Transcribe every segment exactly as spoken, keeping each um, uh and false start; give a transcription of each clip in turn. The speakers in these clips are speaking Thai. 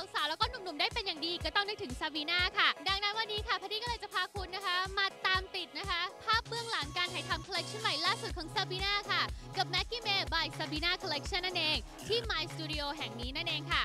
สาวๆแล้วก็หนุ่มๆได้เป็นอย่างดีก็ต้องนึกถึงซาบีนาค่ะดังนั้นวันนี้ค่ะแพทตี้ก็เลยจะพาคุณนะคะมาตามติดนะคะภาพเบื้องหลังการถ่ายทำคอลเลคชันใหม่ล่าสุดของซาบีนาค่ะกับ Maggie May by Sabina Collection นั่นเองที่ My Studio แห่งนี้นั่นเองค่ะ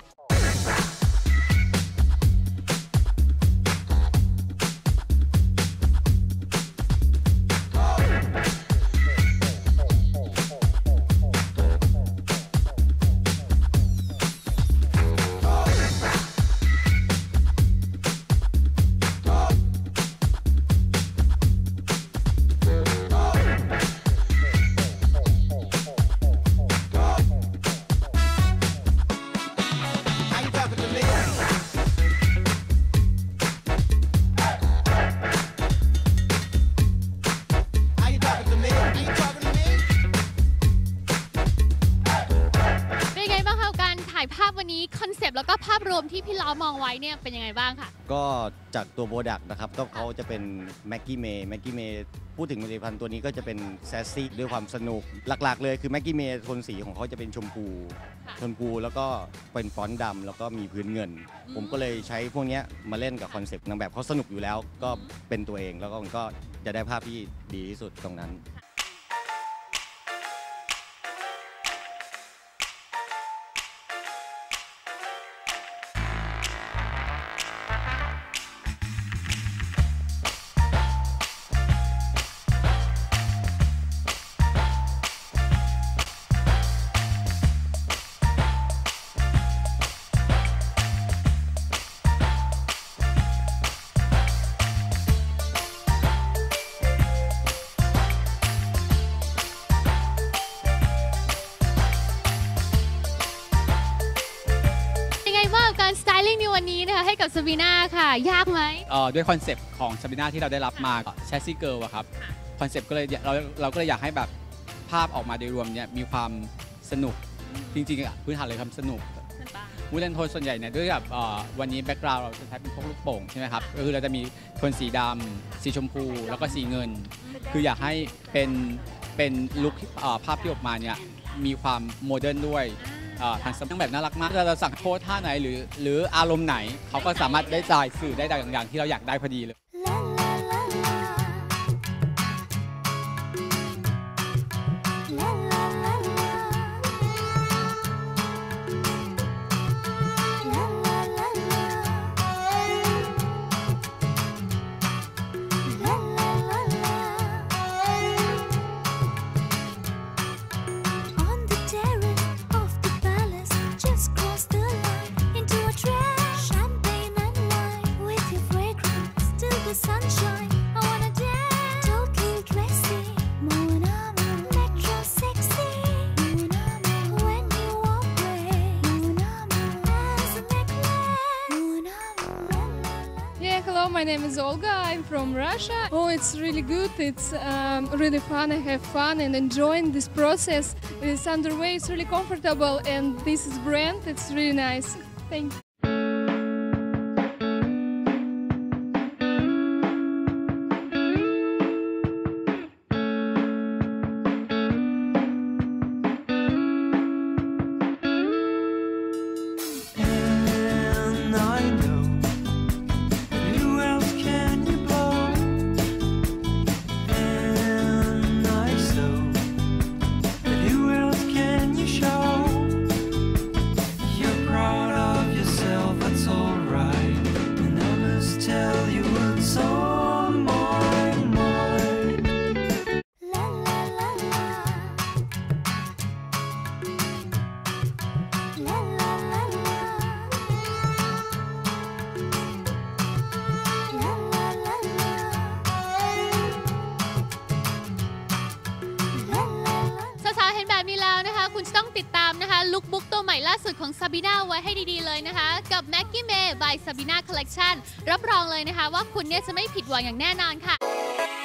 ภาพวันนี้คอนเซปต์แล้วก็ภาพรวมที่พี่ล้อมองไว้เนี่ยเป็นยังไงบ้างค่ะก็จากตัวโปรดักต์นะครับก็เขาจะเป็น Maggie May Maggie May พูดถึงผลิตภัณฑ์ตัวนี้ก็จะเป็นแซสซี่ด้วยความสนุกหลักๆเลยคือ Maggie May โทนสีของเขาจะเป็นชมพูชมพูแล้วก็เป็นฟอนต์ดำแล้วก็มีพื้นเงินผมก็เลยใช้พวกนี้มาเล่นกับคอนเซปต์นางแบบเขาสนุกอยู่แล้วก็เป็นตัวเองแล้วก็มันก็จะได้ภาพที่ดีที่สุดตรงนั้นการสไตลิ่งในวันนี้นะคะให้กับซาบีนาค่ะยากไหมด้วยคอนเซปต์ของซาบีนาที่เราได้รับมาแชสซี่เกิร์ลครับคอนเซปต์ก็เลยเราเราก็เลยอยากให้แบบภาพออกมาโดยรวมเนี่ยมีความสนุกจริงๆพื้นฐานเลยครับสนุกมูดแอนโทนส่วนใหญ่เนี่ยด้วยแบบวันนี้แบ็กกราวด์เราจะใช้เป็นพวกลูกโป่งใช่ไหมครับก็คือเราจะมีโทนสีดำสีชมพูแล้วก็สีเงินคืออยากให้เป็นเป็นลุคภาพที่ออกมาเนี่ยมีความโมเดิร์นด้วยทางสมัยแบบน่ารักมากเราสั่งโพสท่าไหนหรือหรืออารมณ์ไหนเขาก็สามารถได้จ่ายสื่อได้อย่างที่เราอยากได้พอดีเลย Hello, my name is Olga. I'm from Russia. Oh, it's really good. It's um, really fun. I have fun and enjoying this process. It's underway. It's really comfortable, and this is brand. It's really nice. Thank you. คุณจะต้องติดตามนะคะลุคบุ๊กตัวใหม่ล่าสุดของซาบีนาไว้ให้ดีๆเลยนะคะกับ Maggie May by Sabina Collection รับรองเลยนะคะว่าคุณเนี่ยจะไม่ผิดหวังอย่างแน่นอนค่ะ